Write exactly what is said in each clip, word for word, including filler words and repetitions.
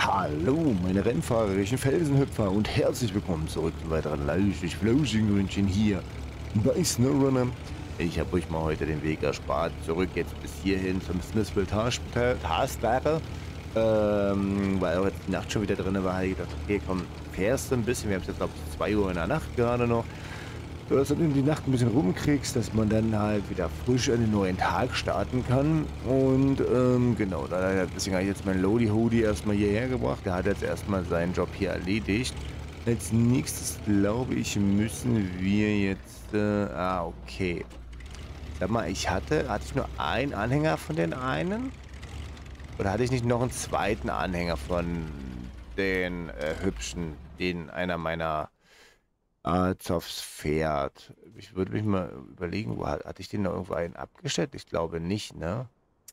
Hallo, meine rennfahrerischen Felsenhüpfer und herzlich willkommen zurück zum weiteren leicht Flauschengründchen hier bei SnowRunner. Ich habe euch mal heute den Weg erspart, zurück jetzt bis hierhin zum Smithville Taskberger, ähm, weil auch jetzt die Nacht schon wieder drin war. Ich gedacht, okay, komm, fährst du ein bisschen, wir haben es jetzt glaube ich zwei Uhr in der Nacht gerade noch, dass du dann in die Nacht ein bisschen rumkriegst, dass man dann halt wieder frisch in den neuen Tag starten kann. Und ähm, genau, da, deswegen habe ich jetzt meinen Lodi Hodi erstmal hierher gebracht. Der hat jetzt erstmal seinen Job hier erledigt. Als nächstes, glaube ich, müssen wir jetzt... Äh, ah, okay. Sag mal, ich hatte... Hatte ich nur einen Anhänger von den einen? Oder hatte ich nicht noch einen zweiten Anhänger von den äh, hübschen, den einer meiner... Azovs fährt. Ich würde mich mal überlegen, wo hat, hatte ich den noch irgendwo einen abgestellt? Ich glaube nicht, ne?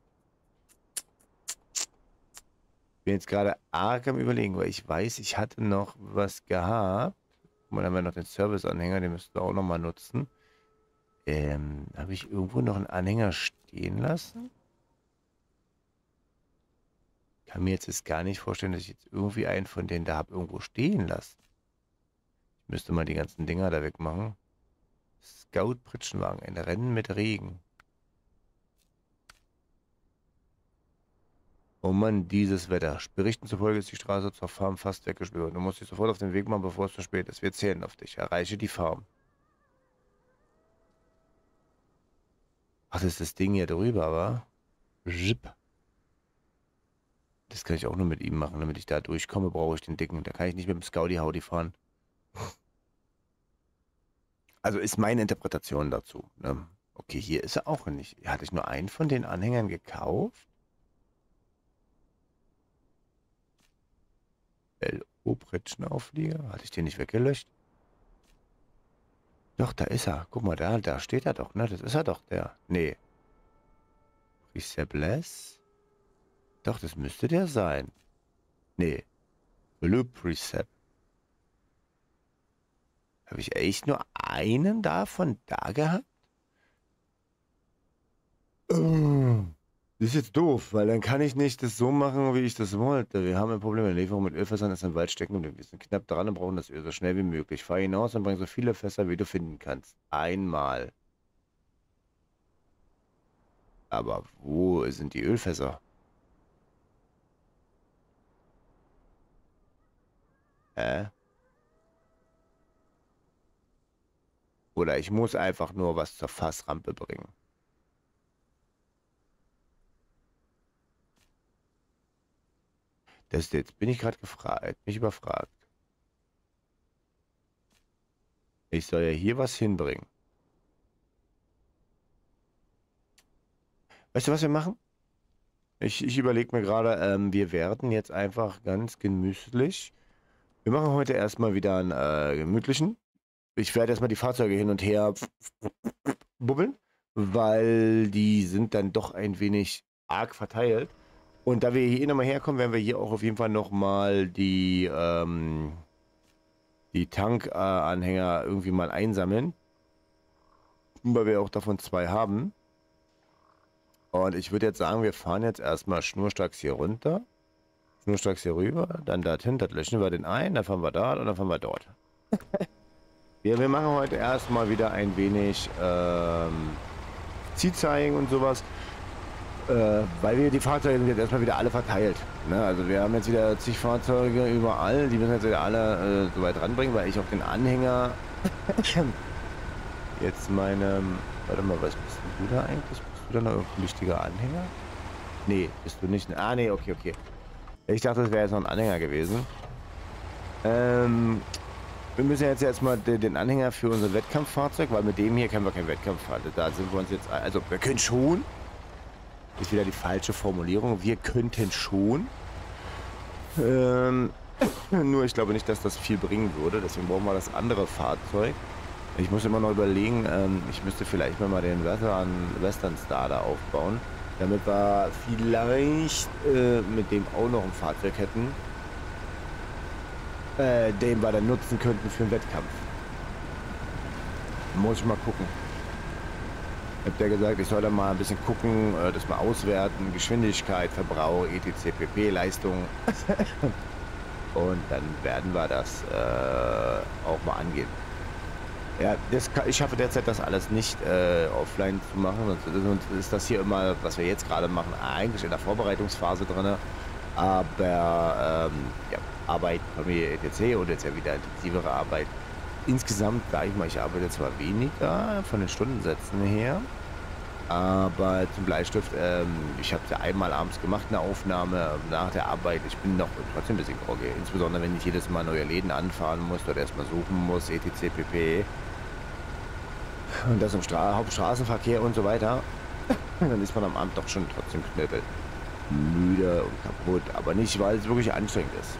Bin jetzt gerade arg am Überlegen, weil ich weiß, ich hatte noch was gehabt. Guck mal, dann haben wir noch den Service-Anhänger, den müssten wir auch noch mal nutzen. Ähm, habe ich irgendwo noch einen Anhänger stehen lassen? Kann mir jetzt, jetzt gar nicht vorstellen, dass ich jetzt irgendwie einen von denen da habe irgendwo stehen lassen. Ich müsste mal die ganzen Dinger da wegmachen. Scout-Pritschenwagen, ein Rennen mit Regen. Oh Mann, dieses Wetter. Berichten zufolge ist die Straße zur Farm fast weggesperrt. Du musst dich sofort auf den Weg machen, bevor es zu spät ist. Wir zählen auf dich. Erreiche die Farm. Ach, das ist das Ding hier drüber, wa? Zip. Das kann ich auch nur mit ihm machen. Damit ich da durchkomme, brauche ich den Dicken. Da kann ich nicht mit dem Scouty-Howdy fahren. Also ist meine Interpretation dazu. Ne? Okay, hier ist er auch nicht. Hatte ich nur einen von den Anhängern gekauft? L O-Pritschenauflieger? Hatte ich den nicht weggelöscht? Doch, da ist er. Guck mal, da, da steht er doch, ne? Das ist er doch, der. Nee. Precept-less? Doch, das müsste der sein. Nee. Blue Precept. Habe ich echt nur einen davon da gehabt? Das ist jetzt doof, weil dann kann ich nicht das so machen, wie ich das wollte. Wir haben ein Problem. Die Lieferung mit Ölfässern ist im Wald stecken und wir sind knapp dran und brauchen das Öl so schnell wie möglich. Fahr hinaus und bring so viele Fässer, wie du finden kannst. Einmal. Aber wo sind die Ölfässer? Hä? Oder ich muss einfach nur was zur Fassrampe bringen. Das jetzt bin ich gerade gefragt, mich überfragt. Ich soll ja hier was hinbringen. Weißt du, was wir machen? Ich, ich überlege mir gerade, ähm, wir werden jetzt einfach ganz gemütlich. Wir machen heute erstmal wieder einen äh, gemütlichen. Ich werde erstmal die Fahrzeuge hin und her bubbeln, weil die sind dann doch ein wenig arg verteilt. Und da wir hier nochmal herkommen, werden wir hier auch auf jeden Fall nochmal die, ähm, die Tankanhänger äh, irgendwie mal einsammeln. Weil wir auch davon zwei haben. Und ich würde jetzt sagen, wir fahren jetzt erstmal schnurstracks hier runter. Schnurstracks hier rüber, dann dorthin, das löschen wir den ein, dann fahren wir da und dann fahren wir dort. Ja, wir machen heute erstmal wieder ein wenig ähm, Ziehzeigen und sowas. Äh, weil wir die Fahrzeuge sind jetzt erstmal wieder alle verteilt. Ne? Also wir haben jetzt wieder zig Fahrzeuge überall, die müssen jetzt wieder alle äh, so weit ranbringen, weil ich auf den Anhänger jetzt meine, warte mal, was bist du da eigentlich? Bist du da noch irgendein wichtiger Anhänger? Nee, bist du nicht. Ah, nee, okay, okay. Ich dachte, das wäre jetzt noch ein Anhänger gewesen. Ähm, wir müssen jetzt erstmal den, den Anhänger für unser Wettkampffahrzeug, weil mit dem hier können wir keinen Wettkampf fahren. Da sind wir uns jetzt, also wir können schon. Ist wieder die falsche Formulierung. Wir könnten schon. Ähm, nur ich glaube nicht, dass das viel bringen würde. Deswegen brauchen wir das andere Fahrzeug. Ich muss immer noch überlegen, ähm, ich müsste vielleicht mal den Western, Western Star da aufbauen. Damit wir vielleicht äh, mit dem auch noch ein Fahrzeug hätten. Äh, den wir dann nutzen könnten für einen Wettkampf. Muss ich mal gucken. Ich hab der gesagt, ich soll da mal ein bisschen gucken, äh, das mal auswerten, Geschwindigkeit, Verbrauch, etc. pp, Leistung. Und dann werden wir das äh, auch mal angehen. Ja, das kann, ich schaffe derzeit das alles nicht äh, offline zu machen, sonst, sonst ist das hier immer, was wir jetzt gerade machen, eigentlich in der Vorbereitungsphase drin. Aber ähm, ja, Arbeit, Familie, et cetera und jetzt ja wieder intensivere Arbeit. Insgesamt, sage ich mal, ich arbeite zwar weniger von den Stundensätzen her, aber zum Bleistift, ähm, ich habe es ja einmal abends gemacht, eine Aufnahme nach der Arbeit. Ich bin noch trotzdem ein bisschen groggy, insbesondere wenn ich jedes Mal neue Läden anfahren muss oder erstmal suchen muss, et cetera pp. Und das im Stra Hauptstraßenverkehr und so weiter. Dann ist man am Abend doch schon trotzdem knüppel. Müde und kaputt, aber nicht, weil es wirklich anstrengend ist.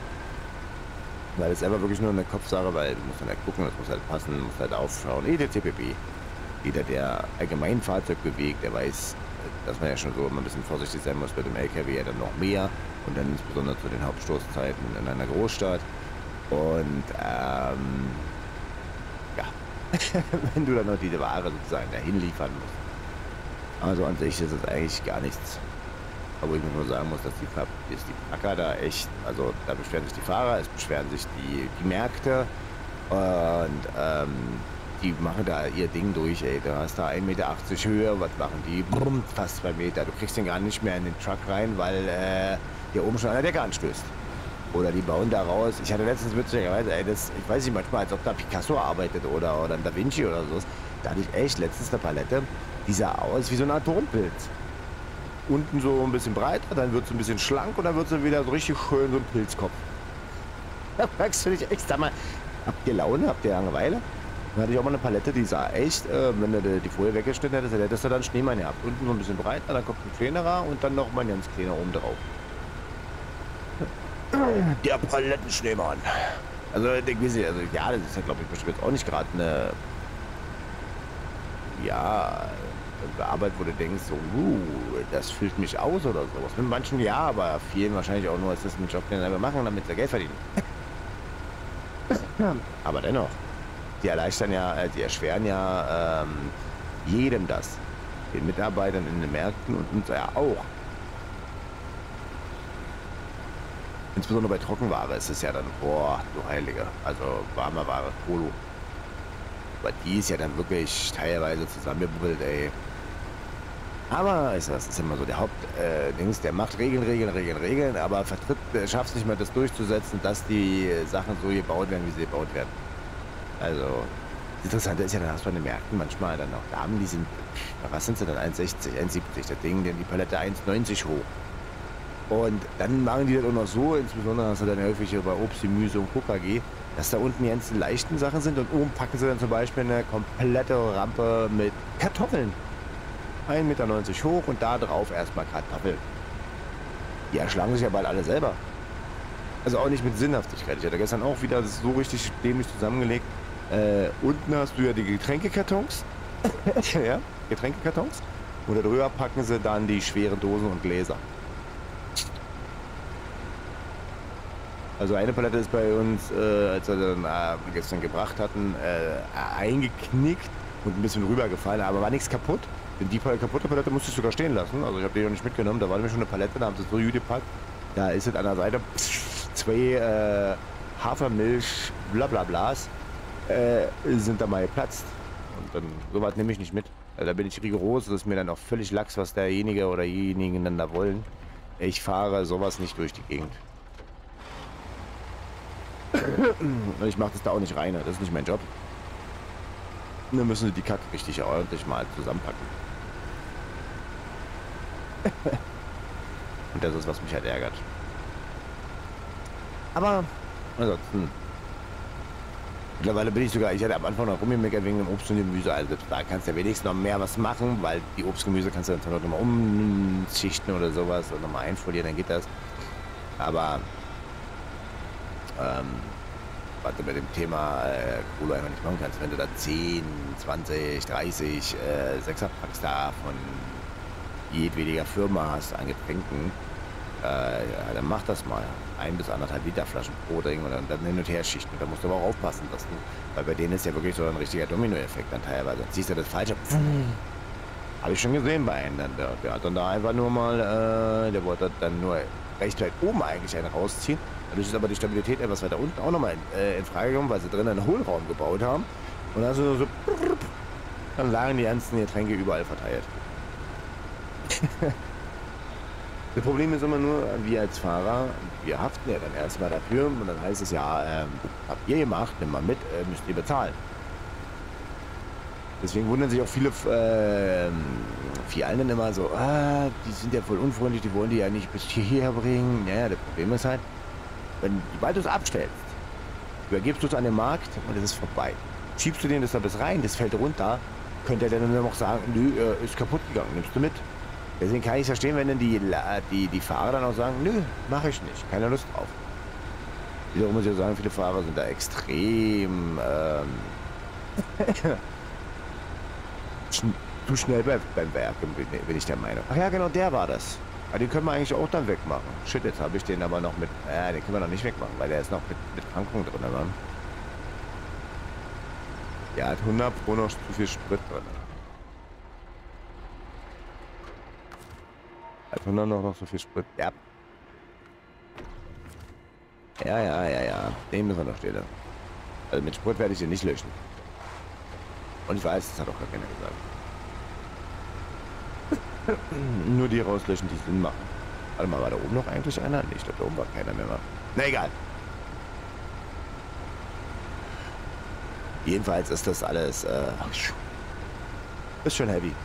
Weil es einfach wirklich nur eine Kopfsache, weil du musst dann halt gucken, das muss halt passen, muss halt aufschauen, et cetera pp. Jeder, der allgemein Fahrzeug bewegt, der weiß, dass man ja schon so immer ein bisschen vorsichtig sein muss mit dem L K W, ja dann noch mehr und dann insbesondere zu den Hauptstoßzeiten in einer Großstadt. Und ähm, ja, wenn du dann noch die Ware sozusagen dahin liefern musst. Also an sich ist es eigentlich gar nichts. Aber ich nur sagen muss, dass die, dass die Packer da echt, also da beschweren sich die Fahrer, es beschweren sich die, die Märkte und ähm, die machen da ihr Ding durch, ey. Du hast da ein Meter achtzig Höhe, was machen die? Brumm, fast zwei Meter. Du kriegst den gar nicht mehr in den Truck rein, weil äh, hier oben schon an der Decke anstößt. Oder die bauen da raus. Ich hatte letztens witzigerweise, ey, das, ich weiß nicht, manchmal, als ob da Picasso arbeitet oder, oder ein Da Vinci oder so. Da hatte ich echt letztens eine Palette, die sah aus wie so ein Atompilz. Unten so ein bisschen breiter, dann wird es ein bisschen schlank und dann wird es wieder so richtig schön so ein Pilzkopf. Da fragst du dich echt, sag mal, habt ihr Laune, habt ihr Langeweile? Dann hatte ich auch mal eine Palette, die sah echt, äh, wenn du die Folie weggeschnitten hättest, dann hättest du dann Schneemann gehabt. Unten so ein bisschen breiter, dann kommt ein kleinerer und dann noch mal ein ganz kleiner oben drauf. Der Palettenschneemann. Also, ich weiß nicht, also ja, das ist ja, glaube ich, bestimmt jetzt auch nicht gerade eine, ja, Arbeit, wo du denkst, so, uh, das füllt mich aus oder sowas. Mit manchen ja, aber vielen wahrscheinlich auch nur, es ist ein Job, den wir machen, damit sie Geld verdienen. Aber dennoch, die erleichtern ja, äh, die erschweren ja ähm, jedem das. Den Mitarbeitern in den Märkten und uns ja auch. Insbesondere bei Trockenware ist es ja dann, boah, du Heilige. Also warme Ware, Polo. Aber die ist ja dann wirklich teilweise zusammengebubbelt, ey. Aber ist das ist immer so der Hauptdings, äh, der macht Regeln, Regeln, Regeln, Regeln, aber vertritt, äh, schafft es nicht mehr, das durchzusetzen, dass die äh, Sachen so gebaut werden, wie sie gebaut werden. Also, das Interessante ist ja, dann hast du an den Märkten manchmal dann auch Damen, die sind, was sind sie dann, eins sechzig, eins siebzig, das Ding, denn die Palette eins neunzig hoch. Und dann machen die das auch noch so, insbesondere hast du dann häufig bei Obst, Gemüse und K K G, dass da unten die ganzen leichten Sachen sind und oben packen sie dann zum Beispiel eine komplette Rampe mit Kartoffeln. ein Meter neunzig hoch und da drauf erstmal Kartoffeln. Die erschlagen sich ja bald alle selber. Also auch nicht mit Sinnhaftigkeit. Ich hatte gestern auch wieder so richtig dämlich zusammengelegt. Äh, unten hast du ja die Getränkekartons. Ja, Getränkekartons. Und darüber packen sie dann die schweren Dosen und Gläser. Also eine Palette ist bei uns, äh, als wir dann äh, gestern gebracht hatten, äh, eingeknickt und ein bisschen rübergefallen, aber war nichts kaputt. Denn die kaputte Palette musste ich sogar stehen lassen. Also ich habe die noch nicht mitgenommen. Da war nämlich schon eine Palette, da haben sie so gut gepackt. Da ist es an der Seite zwei äh, Hafermilch, bla bla blas, äh, sind da mal geplatzt. Und dann sowas nehme ich nicht mit. Also da bin ich rigoros. Das ist mir dann auch völlig lax, was derjenige oder diejenigen dann da wollen. Ich fahre sowas nicht durch die Gegend. Und ich mache das da auch nicht rein. Das ist nicht mein Job. Und dann müssen sie die Kacke richtig ordentlich mal zusammenpacken. Und das ist, was mich halt ärgert. Aber ansonsten, mittlerweile bin ich sogar, ich hatte am Anfang noch rumgemeckert wegen dem Obst und Gemüse. Also da kannst du ja wenigstens noch mehr was machen, weil die Obstgemüse kannst du dann noch mal umschichten oder sowas und nochmal einfolieren, dann geht das. Aber ähm, was du mit dem Thema äh, Kohle einfach nicht machen kannst, wenn du da zehn, zwanzig, dreißig äh, Sechserpacks da von jedwediger Firma hast an Getränken, äh, ja, dann mach das mal. Ein bis anderthalb Liter Flaschen pro Ding und dann, dann hin und her schichten. Da musst du aber auch aufpassen, dass du, weil bei denen ist ja wirklich so ein richtiger Dominoeffekt dann teilweise. Dann ziehst du das Falsche, Habe ich schon gesehen bei einem. Der, der hat dann da einfach nur mal, äh, der wollte dann nur recht weit oben eigentlich einen rausziehen. Dadurch ist aber die Stabilität etwas weiter unten auch nochmal in, äh, in Frage gekommen, weil sie drinnen einen Hohlraum gebaut haben. Und also so, dann lagen die ganzen Getränke überall verteilt. Das Problem ist immer nur, wir als Fahrer, wir haften ja dann erstmal dafür und dann heißt es ja, ähm, habt ihr gemacht, nimm mal mit, äh, müsst ihr bezahlen. Deswegen wundern sich auch viele äh, Fialen dann immer so, ah, die sind ja voll unfreundlich, die wollen die ja nicht bis hierher bringen. Naja, das Problem ist halt, wenn, sobald du es abstellst, übergibst du es an den Markt und es ist vorbei. Schiebst du den das da bis rein, das fällt runter, könnte er dann nur noch sagen, nö, äh, ist kaputt gegangen, nimmst du mit. Deswegen kann ich verstehen, wenn dann die, die, die Fahrer dann auch sagen, nö, mache ich nicht, keine Lust drauf. Wiederum muss ich ja sagen, viele Fahrer sind da extrem ähm, zu schnell bei, beim Werk, bin ich der Meinung. Ach ja, genau, der war das. Aber den können wir eigentlich auch dann wegmachen. Shit, jetzt habe ich den aber noch mit, äh, den können wir noch nicht wegmachen, weil der ist noch mit, mit Pankung drin, Mann. Der hat hundert pro noch zu viel Sprit drin. Hat hundert noch, noch so viel Sprit. Ja. Ja, ja, ja, ja. Den müssen wir noch stehen. Also mit Sprit werde ich den nicht löschen. Und ich weiß, das hat auch gar keiner gesagt. Nur die rauslöschen, die Sinn machen. Warte mal, war da oben noch eigentlich einer? Nee, ich glaube, da oben war keiner mehr. Na egal. Jedenfalls ist das alles, äh, ist schon heavy.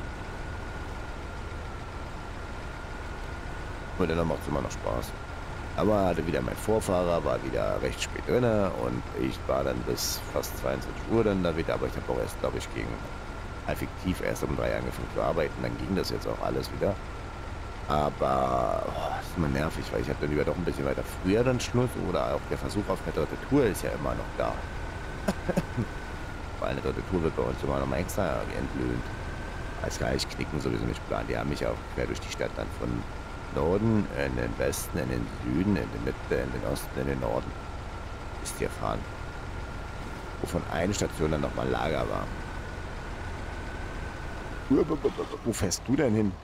Und dann macht es immer noch Spaß. Aber hatte wieder mein Vorfahrer, war wieder recht spät drin und ich war dann bis fast zweiundzwanzig Uhr dann da wieder, aber ich habe auch erst, glaube ich, gegen effektiv erst um drei angefangen zu arbeiten, dann ging das jetzt auch alles wieder. Aber oh, das ist immer nervig, weil ich habe dann lieber doch ein bisschen weiter früher dann Schluss oder auch der Versuch auf eine dritte Tour ist ja immer noch da. Weil eine dritte Tour wird bei uns immer noch mal extra entlöhnt. Als gar nicht knicken sowieso nicht planen. Die haben mich auch quer durch die Stadt dann von Norden, in den Westen, in den Süden, in den Mitte, in den Osten, in den Norden ist hier fahren. Wovon eine Station dann nochmal Lager war. Wo fährst du denn hin?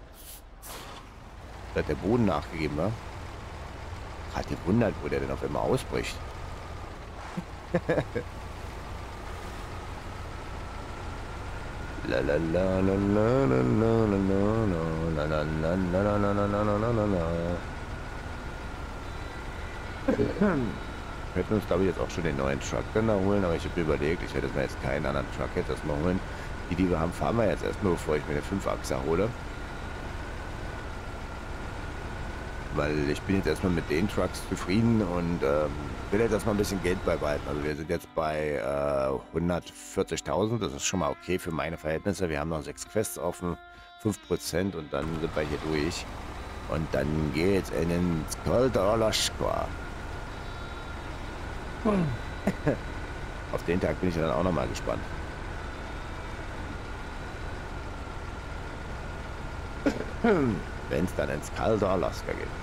Hat der Boden nachgegeben, wa? Hat gewundert, wo der denn auf einmal ausbricht. La la la la la la la la la la la la la la la la la. Wir hätten uns, glaube ich, jetzt auch schon den neuen Truck dann da holen, aber ich habe mir überlegt, ich hätte mir jetzt keinen anderen Truck jetzt erstmal holen. Die, die wir haben, fahren wir jetzt erstmal, bevor ich mir eine fünf-Achser hole. Weil ich bin jetzt erstmal mit den Trucks zufrieden und ähm, will jetzt erstmal ein bisschen Geld beibehalten. Also wir sind jetzt bei äh, hundertvierzigtausend, das ist schon mal okay für meine Verhältnisse. Wir haben noch sechs Quests offen, fünf Prozent und dann sind wir hier durch. Und dann geht's in den Skoldoroloschko. Hm. Auf den Tag bin ich dann auch noch mal gespannt. Wenn es dann ins kalte Alaska geht.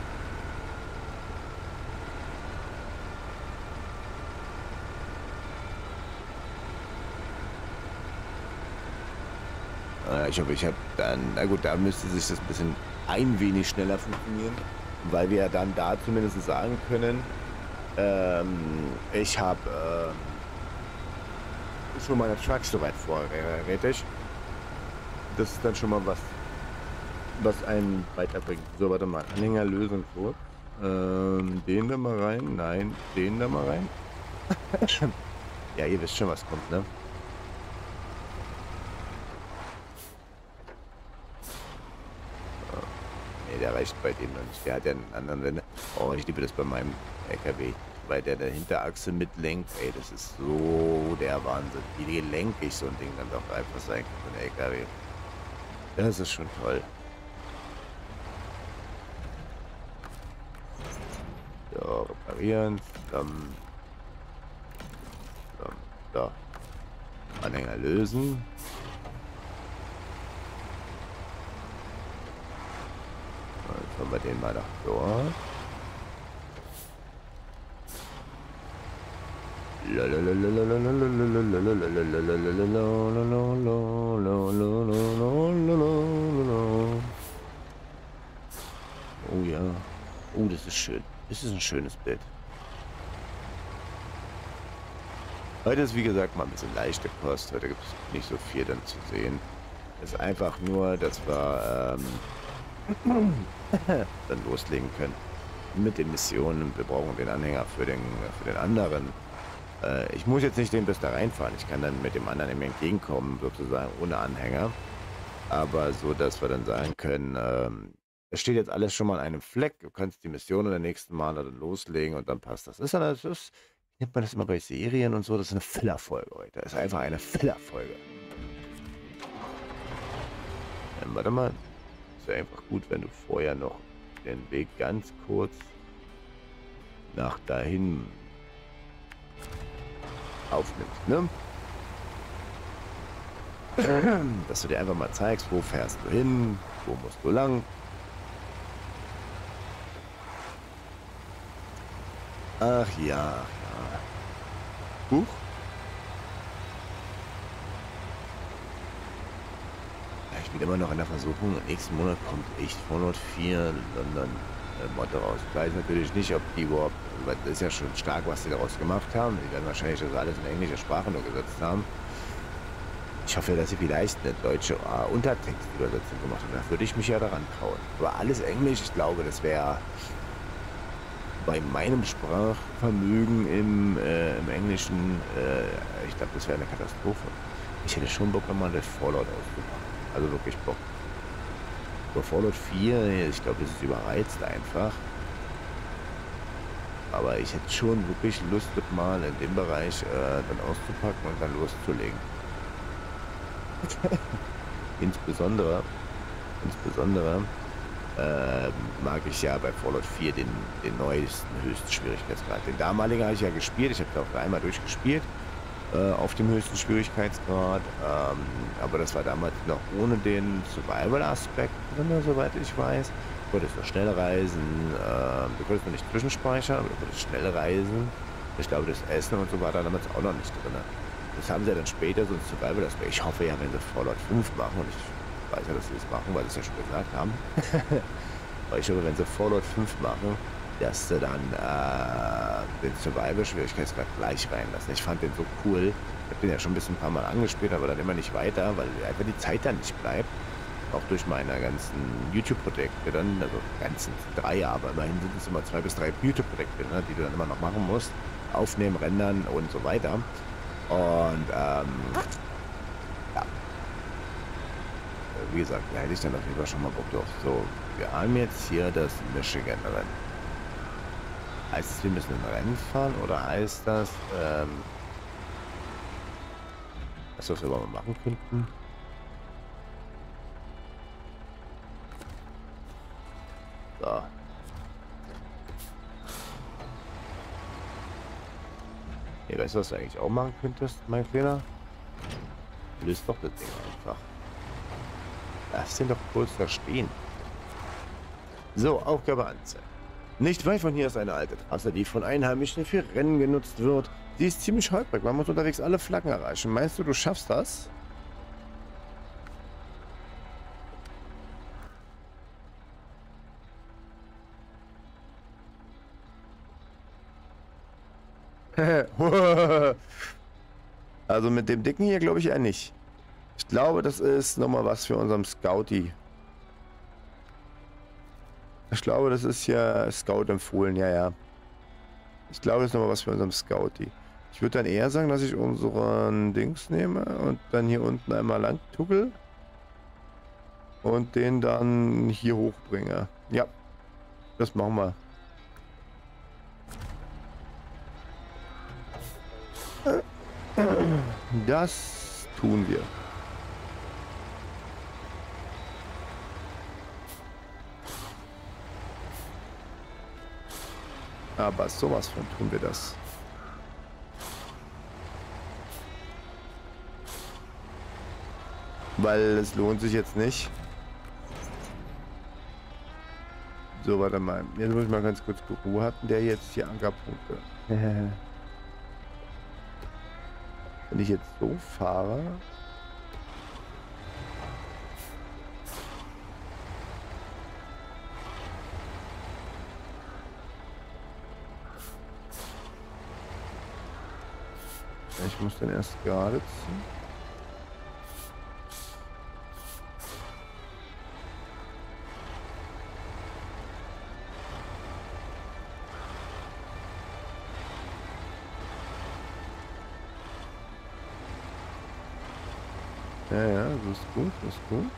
Äh, ich hoffe, ich habe dann, na gut, da müsste sich das ein bisschen ein wenig schneller funktionieren, weil wir dann da zumindest sagen können, ähm, ich habe ähm, schon meine Trucks soweit vorrätig. Das ist dann schon mal was, was einen weiterbringt. So, warte mal. Anhänger lösen kurz. Ähm, den da mal rein. Nein, den da mal rein. Ja, ihr wisst schon, was kommt, ne? Oh, nee, der reicht bei dem noch nicht. Der hat ja einen anderen Wende. Oh, ich liebe das bei meinem L K W. Weil der der Hinterachse mitlenkt. Ey, das ist so der Wahnsinn. Wie gelenkig so ein Ding dann doch einfach sein kann, so ein L K W. Das ist schon toll. So, reparieren. Dann, dann, so. Anhänger lösen. Jetzt haben wir den mal nach dort. Oh ja. Oh, das ist schön. Das ist ein schönes Bild. Heute ist wie gesagt mal ein bisschen leichte Kost. Heute gibt es nicht so viel dann zu sehen. Es ist einfach nur, dass wir ähm, dann loslegen können mit den Missionen. Wir brauchen den Anhänger für den, für den anderen. Äh, ich muss jetzt nicht den bis da reinfahren. Ich kann dann mit dem anderen ihm entgegenkommen, sozusagen ohne Anhänger. Aber so, dass wir dann sagen können, ähm, es steht jetzt alles schon mal an einem Fleck. Du kannst die Mission in der nächsten Mal dann loslegen und dann passt das. Das ist dann, das ist, nennt man das immer bei Serien und so, das ist eine Filler-Folge heute. Das ist einfach eine Filler-Folge. Ähm, warte mal. Ist ja einfach gut, wenn du vorher noch den Weg ganz kurz nach dahin aufnimmst, ne? Dass du dir einfach mal zeigst, wo fährst du hin, wo musst du lang. Ach ja, ja. Huch. Ja, ich bin immer noch in der Versuchung. Nächsten Monat kommt echt Fallout vier London äh, Mod raus. Ich weiß natürlich nicht, ob die überhaupt, weil das ist ja schon stark, was sie daraus gemacht haben. Die werden wahrscheinlich das alles in englischer Sprache nur gesetzt haben. Ich hoffe, dass sie vielleicht eine deutsche äh, Untertextübersetzung gemacht haben. Da würde ich mich ja daran trauen. Aber alles Englisch, ich glaube, das wäre bei meinem Sprachvermögen im, äh, im Englischen, äh, ich glaube, das wäre eine Katastrophe. Ich hätte schon Bock, mal das Fallout auszupacken. Also wirklich Bock. Über Fallout vier, ich glaube, das ist überreizt einfach. Aber ich hätte schon wirklich Lust, mal in dem Bereich äh, dann auszupacken und dann loszulegen. insbesondere, insbesondere äh, mag ich ja bei Fallout vier den, den neuesten höchsten Schwierigkeitsgrad. Den damaligen habe ich ja gespielt, ich habe da auch dreimal durchgespielt äh, auf dem höchsten Schwierigkeitsgrad, ähm, aber das war damals noch ohne den Survival-Aspekt drin, soweit ich weiß. Du konntest noch schnell reisen, äh, du konntest noch nicht zwischenspeichern, aber du konntest schnell reisen. Ich glaube, das Essen und so war da damals auch noch nicht drin. Das haben sie ja dann später so ein Survival-Aspekt. Ich hoffe ja, wenn sie Fallout fünf machen, und ich weiß ja, dass sie das machen, weil sie es ja schon gesagt haben. Aber ich hoffe, wenn sie Fallout fünf machen, dass sie dann äh, den Survival-Schwierigkeitsgrad gleich reinlassen. Ich fand den so cool. Ich habe den ja schon ein bisschen ein paar Mal angespielt, aber dann immer nicht weiter, weil einfach die Zeit dann nicht bleibt. Auch durch meine ganzen YouTube-Projekte dann, also ganzen drei, aber immerhin sind es immer zwei bis drei YouTube-Projekte, ne, die du dann immer noch machen musst. Aufnehmen, rendern und so weiter. Und ähm, ja, wie gesagt, da hätte ich dann auf jeden Fall schon mal Bock drauf. So, wir haben jetzt hier das Michigan-Rennen. Heißt es, wir müssen ein Rennen fahren oder heißt das, ähm, was wir mal machen könnten? So. Hey, weißt du, was du eigentlich auch machen könntest, mein Kleiner? Löst doch das Ding einfach. Lass den doch kurz da stehen. So, Aufgabe anzeigen. Nicht weit von hier ist eine alte Trasse, die von Einheimischen für Rennen genutzt wird. Sie ist ziemlich holprig, man muss unterwegs alle Flaggen erreichen. Meinst du, du schaffst das? Also mit dem Dicken hier glaube ich eher nicht. Ich glaube, das ist nochmal was für unserem Scouty. Ich glaube, das ist ja Scout empfohlen, ja, ja. Ich glaube, das ist nochmal was für unserem Scouty. Ich würde dann eher sagen, dass ich unseren Dings nehme und dann hier unten einmal lang tuckel. Und den dann hier hochbringe. Ja, das machen wir. Das tun wir. Aber sowas von tun wir das. Weil es lohnt sich jetzt nicht. So, warte mal. Jetzt muss ich mal ganz kurz gucken. Wo hatten der jetzt hier Ankerpunkte? Wenn ich jetzt so fahre... Ich muss den erst gerade ziehen. Ja, ja, das ist gut, das ist gut.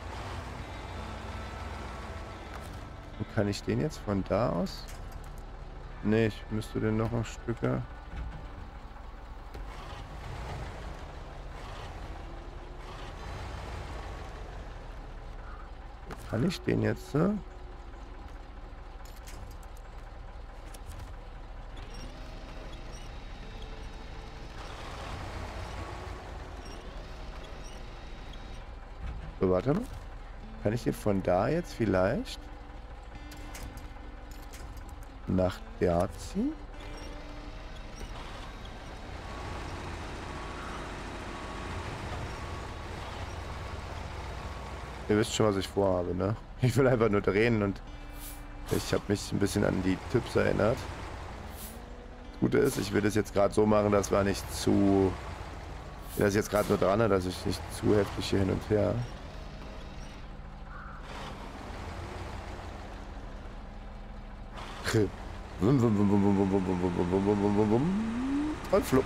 Und kann ich den jetzt von da aus? Ne, ich müsste den noch ein Stück... Kann ich den jetzt? Äh? So, warte mal. Kann ich den von da jetzt vielleicht nach da ziehen? Ihr wisst schon, was ich vorhabe, ne? Ich will einfach nur drehen und ich habe mich ein bisschen an die Tipps erinnert. Das Gute ist, ich will das jetzt gerade so machen, dass wir nicht zu... Das ist jetzt gerade nur dran, dass ich nicht zu heftig hier hin und her... Und flupp.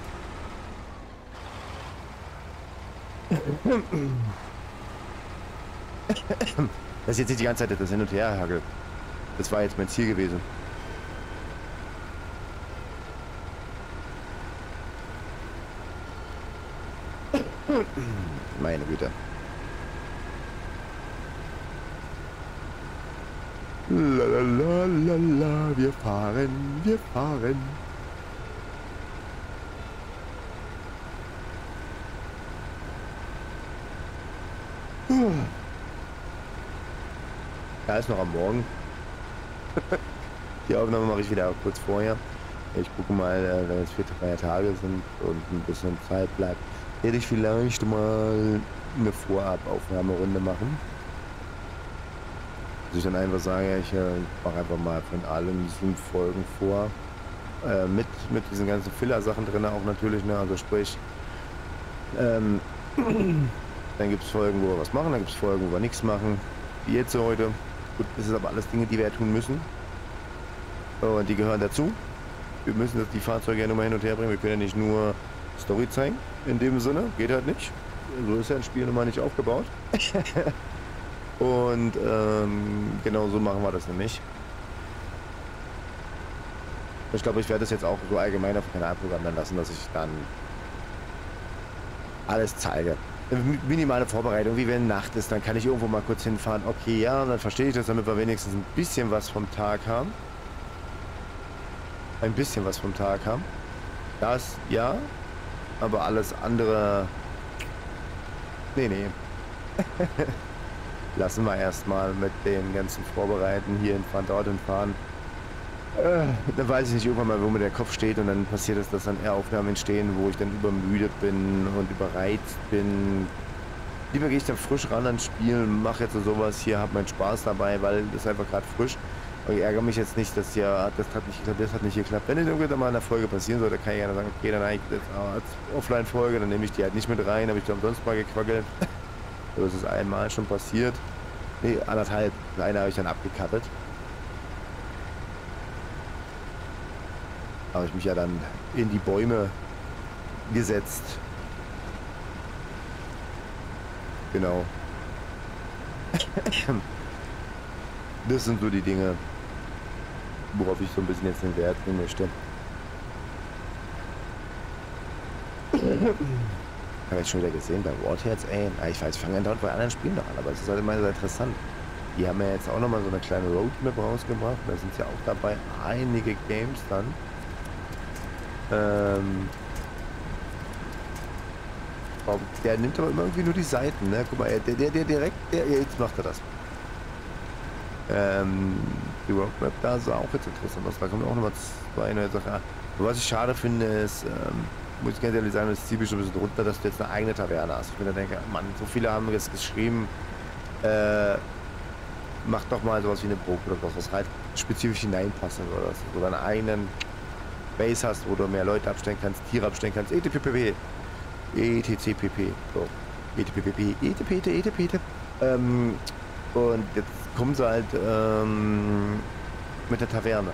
Das ist jetzt nicht die ganze Zeit das Hin- und Her-Hagel. Das war jetzt mein Ziel gewesen. Meine Güte. Lalalala, wir fahren, wir fahren. Ja, ist noch am Morgen. Die Aufnahme mache ich wieder kurz vorher. Ich gucke mal, wenn es vier freie Tage sind und ein bisschen Zeit bleibt, werde ich vielleicht mal eine Vorab-Aufnahmerunde machen. Dass ich dann einfach sage, ich äh, mache einfach mal von allen Zoom-Folgen vor. Äh, mit, mit diesen ganzen Filler-Sachen drin auch natürlich, ne? Also sprich, ähm, dann gibt es Folgen, wo wir was machen, dann gibt es Folgen, wo wir nichts machen. Wie jetzt heute. Gut, das ist aber alles Dinge, die wir tun müssen. Und die gehören dazu. Wir müssen das, die Fahrzeuge ja nur mal hin und her bringen. Wir können ja nicht nur Story zeigen. In dem Sinne. Geht halt nicht. So ist ja ein Spiel nun mal nicht aufgebaut. Und ähm, genau so machen wir das nämlich. Ich glaube, ich werde das jetzt auch so allgemein auf dem Kanal programmieren lassen, dass ich dann alles zeige. Minimale Vorbereitung, wie wenn Nacht ist, dann kann ich irgendwo mal kurz hinfahren. Okay, ja, dann verstehe ich das, damit wir wenigstens ein bisschen was vom Tag haben. Ein bisschen was vom Tag haben. Das, ja. Aber alles andere... Nee, nee. Lassen wir erstmal mit den ganzen Vorbereiten hier hinfahren, dorthin fahren. Äh, dann weiß ich nicht irgendwann mal, wo mir der Kopf steht und dann passiert es, dass dann eher Aufnahmen entstehen, wo ich dann übermüdet bin und überreizt bin. Lieber gehe ich dann frisch ran ans Spiel, mache jetzt so sowas hier, habe meinen Spaß dabei, weil das ist einfach gerade frisch. Und ich ärgere mich jetzt nicht, dass ja, das hat nicht geklappt, das hat nicht geklappt. Wenn das irgendwann mal in der Folge passieren sollte, kann ich ja sagen, okay, dann eigentlich als Offline-Folge, dann nehme ich die halt nicht mit rein, habe ich da umsonst mal gequackelt. Das ist einmal schon passiert. Nee, anderthalb. Eine habe ich dann abgekattet. Habe ich mich ja dann in die Bäume gesetzt. Genau. Das sind so die Dinge, worauf ich so ein bisschen jetzt den Wert nehmen möchte. Habe ich schon wieder gesehen bei Warheads, ey. Ich weiß, ich fange ja dort bei anderen Spielen noch an, aber es ist halt immer sehr interessant. Die haben ja jetzt auch nochmal so eine kleine Roadmap rausgebracht. Da sind ja auch dabei einige Games dann. Ähm. Der nimmt aber immer irgendwie nur die Seiten, ne? Guck mal, der, der, der direkt, der, jetzt macht er das. Ähm, die Roadmap da sah auch jetzt interessant aus. Da kommen auch nochmal zwei neue Sachen. Was ich schade finde, ist, ähm, muss ich ganz ehrlich sagen, das zieht mich schon ein bisschen runter, dass du jetzt eine eigene Taverne hast. Ich mir da denke, Mann, so viele haben jetzt geschrieben, äh, mach doch mal sowas wie eine Burg oder was, was halt spezifisch hineinpassen würde. Dass du deinen eigenen Base hast, wo du mehr Leute abstellen kannst, Tiere abstellen kannst, et cetera pp. etc pp. So. et cetera pp. et cetera pp. et cetera pp. Ähm, und jetzt kommen sie halt ähm, mit der Taverne.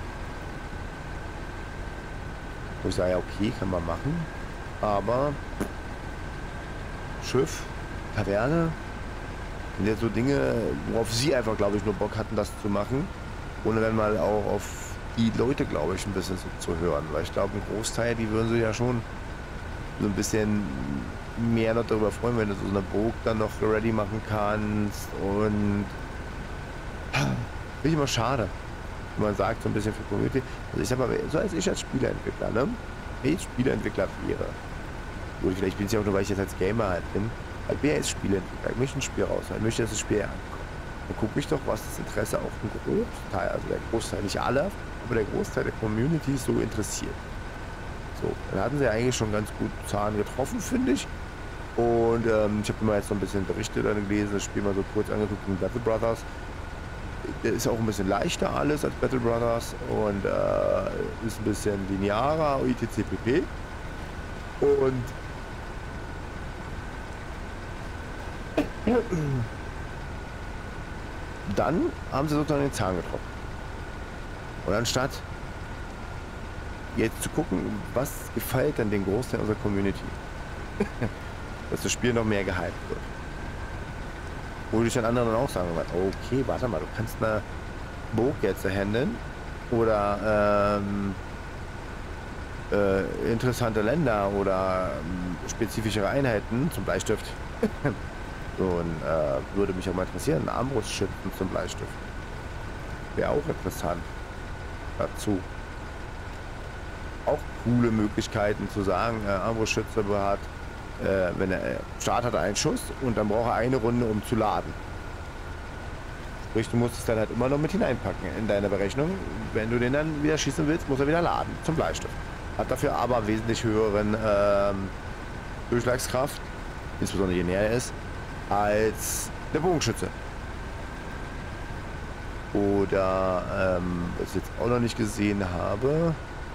Wo ich sage, ja, okay, kann man machen. Aber Schiff, Taverne, sind jetzt so Dinge, worauf sie einfach, glaube ich, nur Bock hatten, das zu machen. Ohne dann mal auch auf die Leute, glaube ich, ein bisschen so zu hören. Weil ich glaube, ein Großteil, die würden sich ja schon so ein bisschen mehr noch darüber freuen, wenn du so eine Burg dann noch ready machen kannst. Und finde ich immer schade, wenn man sagt, so ein bisschen für Community. Also ich sag mal, so als ich als Spieleentwickler, ne? Wenn ich Spieleentwickler wäre, oder vielleicht bin ich ja auch nur, weil ich jetzt als Gamer halt bin, ich bin ja jetzt Spieleentwickler, ich möchte ein Spiel raus, ich möchte, dass das Spiel ankommt. Dann guck mich doch, was das Interesse auch ein Großteil, also der Großteil, nicht alle, aber der Großteil der Community so interessiert. So, dann hatten sie ja eigentlich schon ganz gut Zahlen getroffen, finde ich. Und ähm, ich habe immer jetzt so ein bisschen Berichte dann gelesen, das Spiel mal so kurz angeguckt mit Battle Brothers. Der ist auch ein bisschen leichter alles als Battle Brothers und äh, ist ein bisschen linearer, et cetera pp. Und dann haben sie sozusagen den Zahn getroffen. Und anstatt jetzt zu gucken, was gefällt denn den Großteil unserer Community, dass das Spiel noch mehr gehypt wird. Wo ich den anderen auch sagen werde, okay, warte mal, du kannst eine Burg jetzt handeln oder ähm, äh, interessante Länder oder ähm, spezifischere Einheiten zum Bleistift. Und äh, würde mich auch mal interessieren, Armbrustschützen zum Bleistift. Wäre auch interessant dazu. Auch coole Möglichkeiten zu sagen, äh, Armbrustschütze hat, äh, wenn er Start hat einen Schuss und dann braucht er eine Runde, um zu laden. Sprich, du musst es dann halt immer noch mit hineinpacken in deine Berechnung. Wenn du den dann wieder schießen willst, muss er wieder laden zum Bleistift. Hat dafür aber wesentlich höheren ähm, Durchschlagskraft, insbesondere je näher er ist, als der Bogenschütze. Oder, ähm, was ich jetzt auch noch nicht gesehen habe,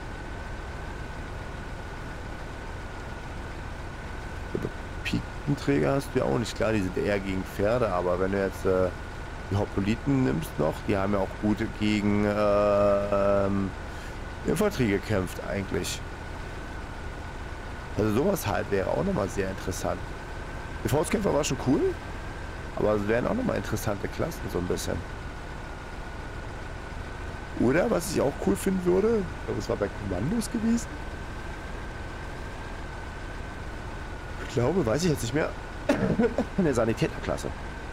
Pikenträger hast du ja auch nicht. Klar, die sind eher gegen Pferde, aber wenn du jetzt äh, die Hopliten nimmst noch, die haben ja auch gut gegen äh, ähm, Infanterie gekämpft eigentlich. Also sowas halt wäre auch nochmal sehr interessant. Die Faustkämpfer war schon cool, aber es wären auch nochmal interessante Klassen so ein bisschen. Oder, was ich auch cool finden würde, ich glaube, es war bei Kommandos gewesen. Ich glaube, weiß ich jetzt nicht mehr, eine Sanitäterklasse.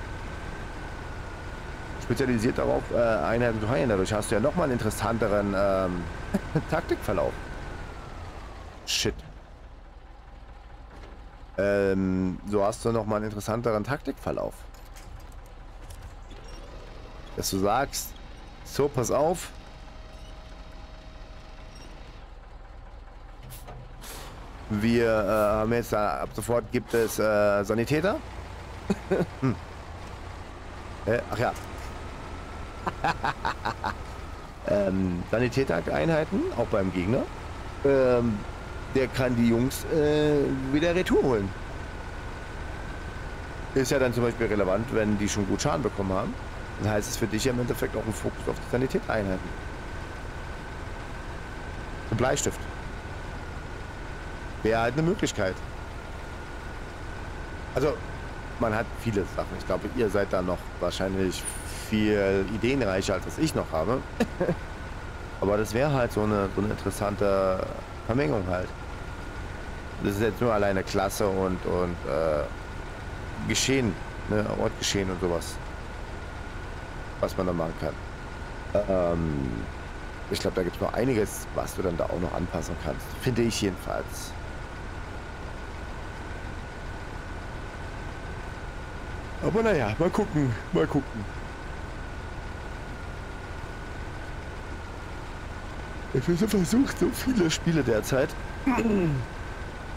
Spezialisiert darauf, äh, Einheiten zu heilen. Dadurch hast du ja nochmal einen interessanteren ähm, Taktikverlauf. Shit. Ähm, so hast du nochmal einen interessanteren Taktikverlauf. Dass du sagst, so, pass auf. Wir äh, haben jetzt, äh, ab sofort gibt es äh, Sanitäter. hm. äh, ach ja. ähm, Sanitäter-Einheiten, auch beim Gegner. Ähm, der kann die Jungs äh, wieder retour holen. Ist ja dann zum Beispiel relevant, wenn die schon gut Schaden bekommen haben. Dann heißt es für dich ja im Endeffekt auch ein Fokus auf die Sanitätseinheiten. Ein Bleistift. Wäre halt eine Möglichkeit. Also, man hat viele Sachen. Ich glaube, ihr seid da noch wahrscheinlich viel ideenreicher, als ich noch habe. Aber das wäre halt so eine, so eine interessante Vermengung halt. Das ist jetzt nur alleine Klasse und, und äh, Geschehen, ne? Ortgeschehen und sowas. Was man da machen kann. Ähm, ich glaube, da gibt es noch einiges, was du dann da auch noch anpassen kannst. Finde ich jedenfalls. Aber naja, mal gucken, mal gucken. Ich habe versucht, so viele Spiele derzeit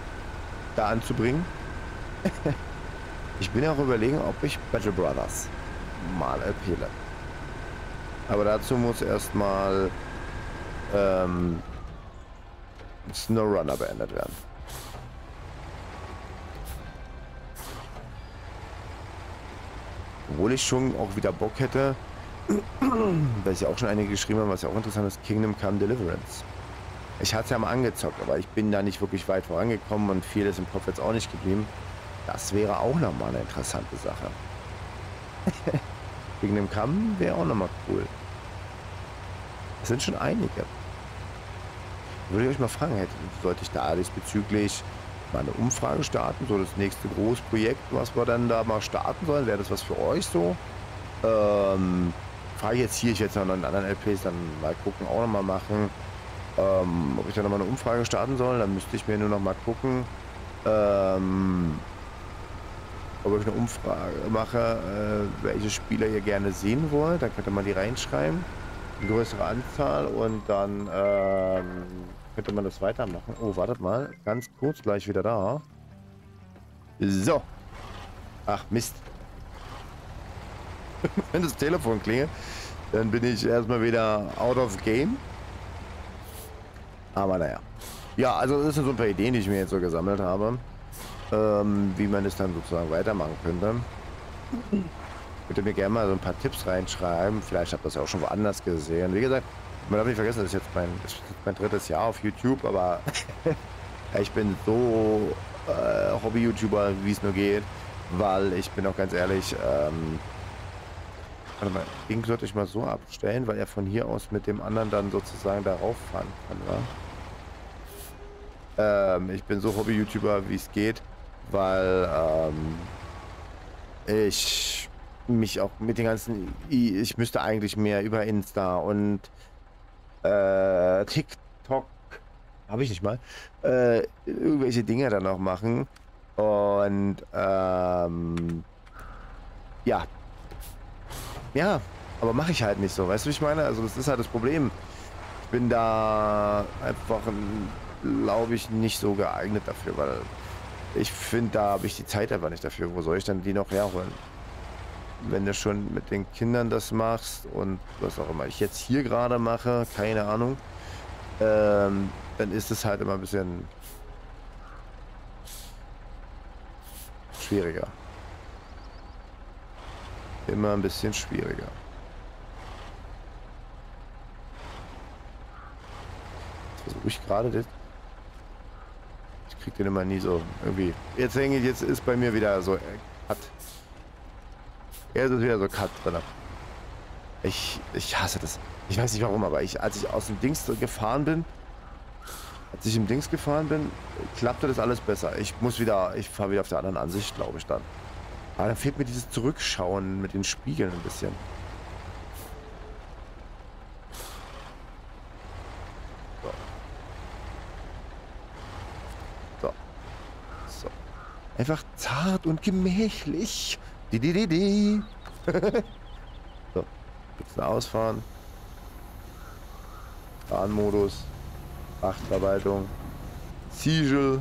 da anzubringen. Ich bin ja auch überlegen, ob ich Battle Brothers mal empfehle. Aber dazu muss erstmal ähm, SnowRunner beendet werden. Obwohl ich schon auch wieder Bock hätte, weil es ja auch schon einige geschrieben haben, was ja auch interessant ist, Kingdom Come Deliverance. Ich hatte es ja mal angezockt, aber ich bin da nicht wirklich weit vorangekommen und viel ist im Kopf jetzt auch nicht geblieben. Das wäre auch nochmal eine interessante Sache. Kingdom Come wäre auch nochmal cool. Es sind schon einige. Würde ich euch mal fragen, hätte, sollte ich da diesbezüglich mal eine Umfrage starten, so das nächste Großprojekt, was wir dann da mal starten sollen, wäre das was für euch so? Ähm, frage ich jetzt hier, ich werde es noch in anderen L Ps dann mal gucken, auch nochmal machen, ähm, ob ich da nochmal eine Umfrage starten soll, dann müsste ich mir nur noch mal gucken, ähm, ob ich eine Umfrage mache, äh, welche Spieler ihr gerne sehen wollt, dann könnt ihr mal die reinschreiben, eine größere Anzahl und dann ähm, könnte man das weitermachen. Oh, wartet mal, ganz kurz, gleich wieder da. So. Ach, Mist. Wenn das Telefon klingelt, dann bin ich erstmal wieder out of game. Aber naja. Ja, also das sind so ein paar Ideen, die ich mir jetzt so gesammelt habe, ähm, wie man es dann sozusagen weitermachen könnte. Könnt ihr mir gerne mal so ein paar Tipps reinschreiben. Vielleicht habt ihr das ja auch schon woanders gesehen. Wie gesagt, man darf nicht vergessen, das ist jetzt mein, das ist mein drittes Jahr auf YouTube, aber ich bin so äh, Hobby-YouTuber, wie es nur geht, weil ich bin auch ganz ehrlich, ähm, warte mal, den sollte ich mal so abstellen, weil er von hier aus mit dem anderen dann sozusagen darauf fahren kann, wa? Ähm, ich bin so Hobby-YouTuber, wie es geht, weil ähm, ich mich auch mit den ganzen, ich müsste eigentlich mehr über Insta und äh, TikTok, habe ich nicht mal, äh, irgendwelche Dinge dann noch machen und ähm, ja, ja, aber mache ich halt nicht so, weißt du, wie ich meine? Also das ist halt das Problem. Ich bin da einfach, glaube ich, nicht so geeignet dafür, weil ich finde, da habe ich die Zeit einfach nicht dafür. Wo soll ich dann die noch herholen? Wenn du schon mit den Kindern das machst und was auch immer ich jetzt hier gerade mache, keine Ahnung, ähm, dann ist es halt immer ein bisschen schwieriger. Immer ein bisschen schwieriger. Jetzt versuche ich gerade das. Ich krieg den immer nie so irgendwie. Jetzt hänge ich, jetzt ist bei mir wieder so äh, Cut. Jetzt ist wieder so Cut drin. Ich, ich hasse das. Ich weiß nicht warum, aber ich, als ich aus dem Dings gefahren bin, als ich im Dings gefahren bin, klappte das alles besser. Ich muss wieder, ich fahre wieder auf der anderen Ansicht, glaube ich dann. Aber dann fehlt mir dieses Zurückschauen mit den Spiegeln ein bisschen. So. So. So. Einfach zart und gemächlich. Die, die, die, die. So. Jetzt ausfahren. Fahrmodus. Frachtverwaltung. Ziegel.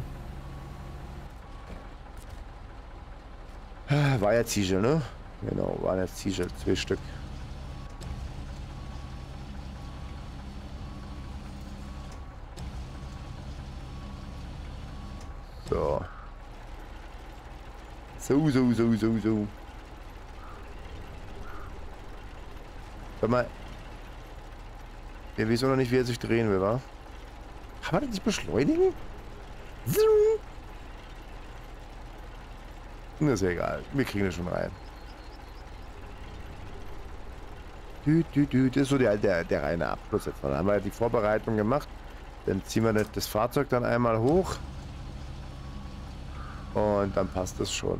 War ja Ziegel, ne? Genau, waren jetzt Ziegel. Zwei Stück. So. So, so, so, so, so. Sag mal. Wir wissen noch nicht, wie er sich drehen will, wa? Kann man das nicht beschleunigen? Das ist ja egal. Wir kriegen das schon rein. Dü, dü, dü. Das ist so der, der, der reine Abschluss jetzt. Dann haben wir die Vorbereitung gemacht. Dann ziehen wir das, das Fahrzeug dann einmal hoch. Und dann passt es schon.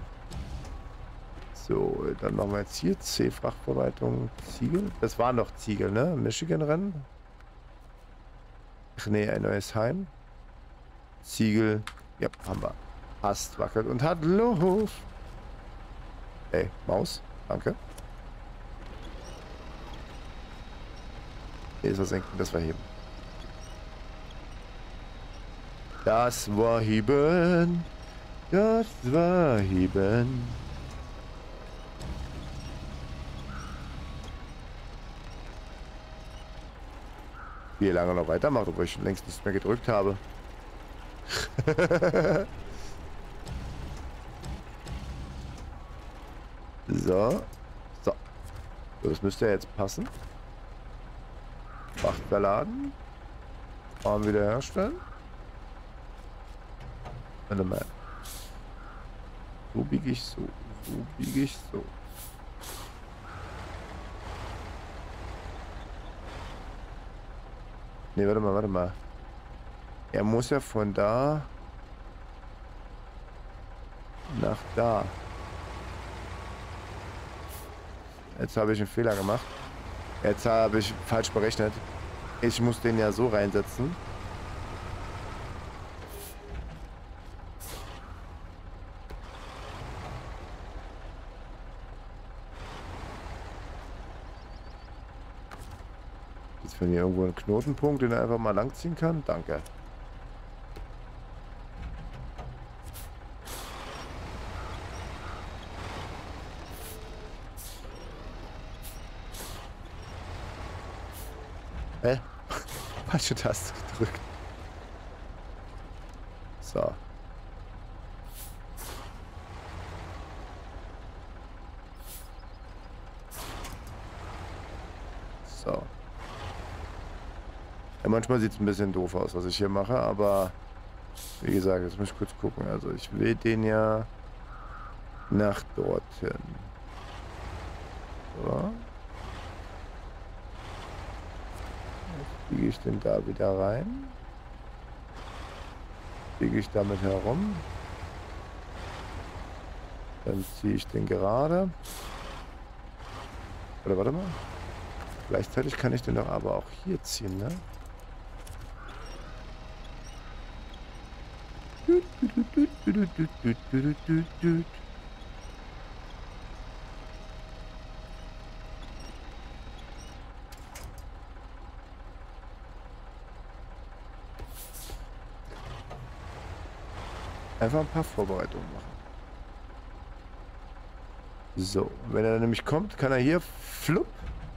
So, dann machen wir jetzt hier C-Frachtverwaltung Ziegel. Das war noch Ziegel, ne? Michigan-Rennen. Ach nee, ein neues Heim. Ziegel. Ja, haben wir. Ast wackelt und hat Luft. Ey, Maus. Danke. Laser senken, das war heben. Das war heben. Das war eben. Wie lange noch weitermacht, obwohl ich schon längst nichts mehr gedrückt habe. So. So. Das müsste ja jetzt passen. Fracht verladen. Arm wiederherstellen. Warte mal. So biege ich so. So biege ich so. Ne, warte mal, warte mal. Er muss ja von da nach da. Jetzt habe ich einen Fehler gemacht. Jetzt habe ich falsch berechnet. Ich muss den ja so reinsetzen. Jetzt wenn hier irgendwo ein Knotenpunkt, den er einfach mal langziehen kann. Danke. Hä? Falsche Taste gedrückt. So. So. Ja, manchmal sieht es ein bisschen doof aus, was ich hier mache, aber wie gesagt, jetzt muss ich kurz gucken. Also ich will den ja nach dorthin. So. Biege ich den da wieder rein? Biege ich damit herum? Dann ziehe ich den gerade. Oder warte mal. Gleichzeitig kann ich den doch aber auch hier ziehen, ne? Einfach ein paar Vorbereitungen machen. So, wenn er nämlich kommt, kann er hier flupp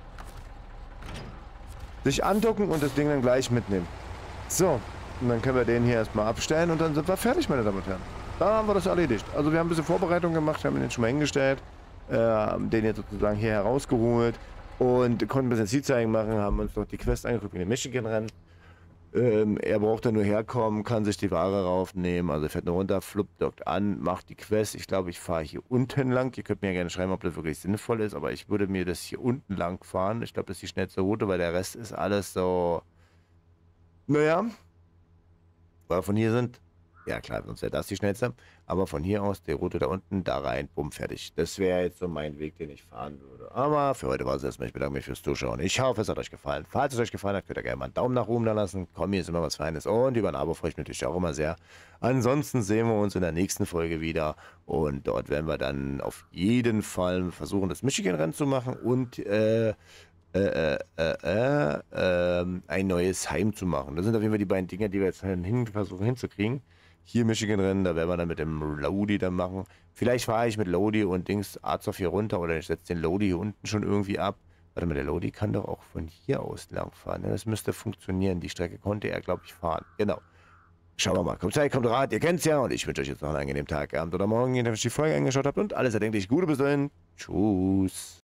sich andocken und das Ding dann gleich mitnehmen. So, und dann können wir den hier erstmal abstellen und dann sind wir fertig, meine Damen und Herren. Dann haben wir das erledigt. Also wir haben ein bisschen Vorbereitung gemacht, haben den schon mal hingestellt, äh, haben den jetzt sozusagen hier herausgeholt und konnten ein bisschen Zielzeichen machen, haben uns noch die Quest angeguckt in den Michigan-Rennen. Ähm, er braucht dann nur herkommen, kann sich die Ware raufnehmen, also er fährt nur runter, flupp, dockt an, macht die Quest. Ich glaube, ich fahre hier unten lang. Ihr könnt mir ja gerne schreiben, ob das wirklich sinnvoll ist, aber ich würde mir das hier unten lang fahren. Ich glaube, das ist die schnellste Route, weil der Rest ist alles so, naja, weil von hier sind, ja klar, sonst wäre das die schnellste, aber von hier aus, die Route da unten, da rein, bumm, fertig. Das wäre jetzt so mein Weg, den ich fahren würde. Aber für heute war es erstmal. Ich bedanke mich fürs Zuschauen. Ich hoffe, es hat euch gefallen. Falls es euch gefallen hat, könnt ihr gerne mal einen Daumen nach oben da lassen. Komm, hier ist immer was Feines. Und über ein Abo freue ich mich natürlich auch immer sehr. Ansonsten sehen wir uns in der nächsten Folge wieder. Und dort werden wir dann auf jeden Fall versuchen, das Michigan-Rennen zu machen und äh, Äh, äh, äh, äh, ein neues Heim zu machen. Das sind auf jeden Fall die beiden Dinge, die wir jetzt hin versuchen hinzukriegen. Hier Michigan-Rennen, da werden wir dann mit dem Lodi dann machen. Vielleicht fahre ich mit Lodi und Dings Arzhoff hier runter oder ich setze den Lodi hier unten schon irgendwie ab. Warte mal, der Lodi kann doch auch von hier aus lang fahren. Ne? Das müsste funktionieren. Die Strecke konnte er, glaube ich, fahren. Genau. Schauen wir mal. Kommt Zeit, kommt Rat, ihr kennt's ja. Und ich wünsche euch jetzt noch einen angenehmen Tag, Abend oder Morgen, je nachdem, ihr die Folge angeschaut habt. Und alles erdenklich Gute bis dahin. Tschüss.